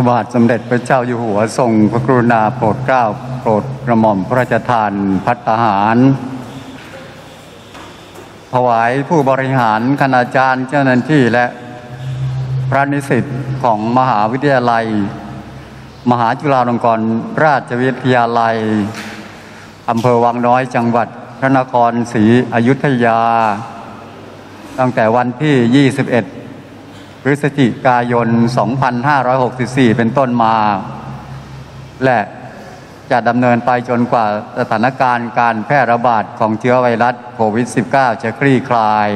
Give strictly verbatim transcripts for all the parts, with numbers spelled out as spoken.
พระบาทสมเด็จพระเจ้าอยู่หัวทรงพระกรุณาโปรดเกล้าโปรดกระหม่อมพระราชทานภัตตาหารถวายผู้บริหารคณาจารย์เจ้าหน้าที่และพระนิสิตของมหาวิทยาลัยมหาจุฬาลงกรณราชวิทยาลัยอำเภอวังน้อยจังหวัดพระนครศรีอยุธยาตั้งแต่วันที่ ยี่สิบเอ็ด พฤศจิกายน สองพันห้าร้อยหกสิบสี่ เป็นต้นมาและจะดำเนินไปจนกว่าสถานการณ์การแพร่ระบาดของเชื้อไวรัสโควิด สิบเก้า จะคลี่คลาย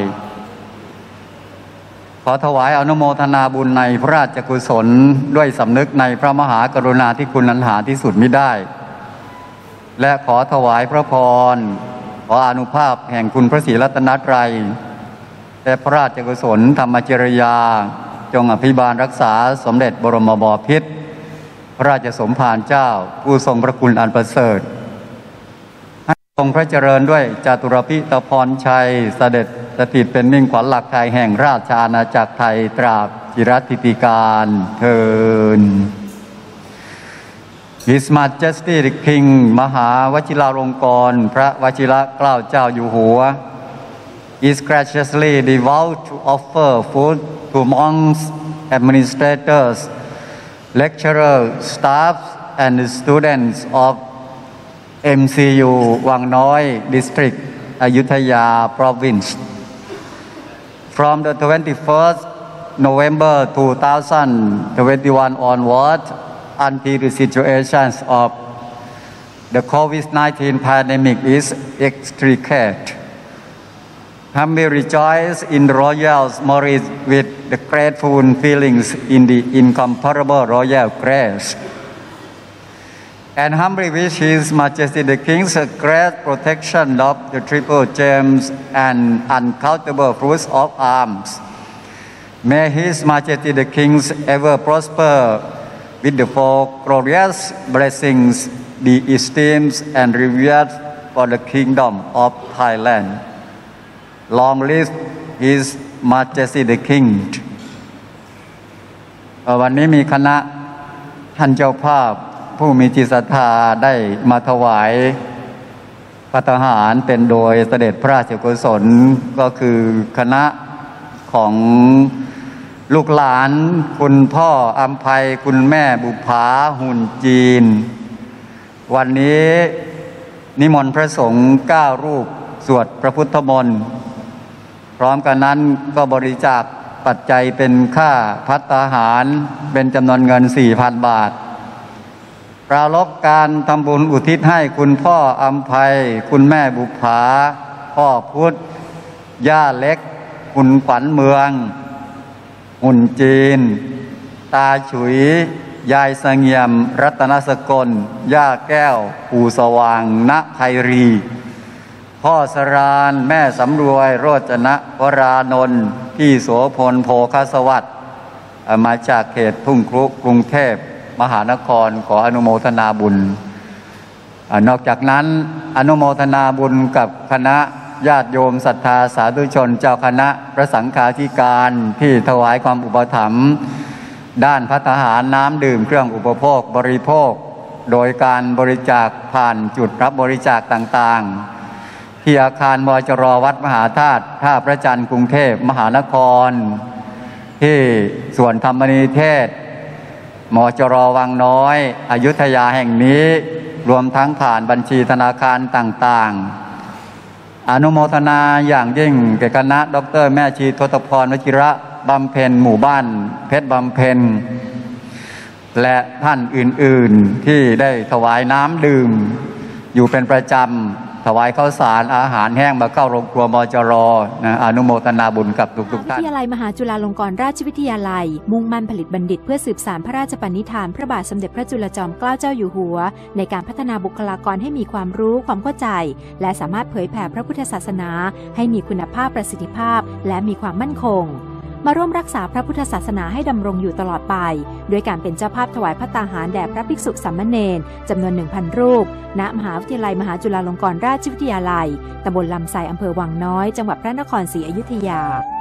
ขอถวายอนุโมทนาบุญในพระราชกุศลด้วยสำนึกในพระมหากรุณาธิคุณอันหาที่สุดมิได้และขอถวายพระพรขออานุภาพแห่งคุณพระศรีรัตนตรัยและพระราชกุศลธรรมจริยาจงอภิบาลรักษาสมเด็จบรมบพิตรพระราชสมภารเจ้าผู้ทรงพระคุณอันประเสริฐให้ทรงพระเจริญด้วยจาตุรพิตพรชัยเสด็จสถิตเป็นมิ่งขวัญหลักไทยแห่งราชอาณาจักรไทยตราบจิรติติการเทิน His Majesty the King มหาวชิราลงกรณ์พระวชิรเกล้าเจ้าอยู่หัว is graciously devout to offer food to monks, administrators, lecturers, staff, and students of เอ็ม ซี ยู วังน้อย District อยุธยา Province from the twenty-first November two thousand twenty-one onward until the situations of the COVID nineteen pandemic is extricate. Humbly rejoice in the royal merit with the grateful feelings in the incomparable royal grace. And humbly wish His Majesty the King's great protection of the triple gems and uncountable fruits of arms. May His Majesty the King's ever prosper with the four glorious blessings, the esteems and rewards for the Kingdom of Thailand. Long live His Majesty the King. วันนี้มีคณะท่านเจ้าภาพผู้มีจิตศรัทธาได้มาถวายภัตตาหารเป็นโดยเสด็จพระราชกุศลก็คือคณะของลูกหลานคุณพ่ออัมภัยคุณแม่บุภาหุ่นจีนวันนี้นิมนต์พระสงฆ์เก้ารูปสวดพระพุทธมนต์พร้อมกันนั้นก็บริจาคปัจจัยเป็นค่าภัตตาหารเป็นจำนวนเงิน สี่พัน บาทปรารภการทำบุญอุทิศให้คุณพ่ออัมภัยคุณแม่บุภาพ่อพุทธย่าเล็กคุณขวัญเมืองหุ่นจีนตาฉุยยายเสงี่ยมรัตนสกลย่าแก้วปู่สว่างณไพรีพ่อสรานแม่สำรวยโรจนะวรานนท์พี่โสพลโภคสวัสดิ์มาจากเขตทุ่งครุกรุงเทพมหานครขออนุโมทนาบุญนอกจากนั้นอนุโมทนาบุญกับคณะญาติโยมศรัทธาสาธุชนเจ้าคณะพระสังฆาธิการที่ถวายความอุปถัมภ์ด้านภัตตาหารน้ำดื่มเครื่องอุปโภคบริโภคโดยการบริจาคผ่านจุดรับบริจาคต่างๆที่อาคารมจร.วัดมหาธาตุท่าพระจันทร์กรุงเทพมหานครที่ส่วนธรรมนิเทศมจร.วังน้อยอยุธยาแห่งนี้รวมทั้งผ่านบัญชีธนาคารต่างๆอนุโมทนาอย่างยิ่งแก่คณะดร.แม่ชีทศพรวชิระบำเพ็ญหมู่บ้านเพชรบำเพ็ญและท่านอื่นๆที่ได้ถวายน้ำดื่มอยู่เป็นประจำถวายข้าวสารอาหารแห้งมาเข้าโรงครัวมจร.นะอนุโมทนาบุญกับทุกๆท่านวิทยาลัยมหาจุฬาลงกรณราชวิทยาลัยมุ่งมั่นผลิตบัณฑิตเพื่อสืบสานพระราชปณิธานพระบาทสมเด็จพระจุลจอมเกล้าเจ้าอยู่หัวในการพัฒนาบุคลากรให้มีความรู้ความเข้าใจและสามารถเผยแผ่พระพุทธศาสนาให้มีคุณภาพประสิทธิภาพและมีความมั่นคงมาร่วมรักษาพระพุทธศาสนาให้ดำรงอยู่ตลอดไปด้วยการเป็นเจ้าภาพถวายภัตตาหารแด่พระภิกษุสามเณรจำนวน หนึ่งพัน รูปณมหาวิทยาลัยมหาจุฬาลงกรณราชวิทยาลัยตำบลลำไทรอำเภอวังน้อยจังหวัดพระนครศรีอยุธยา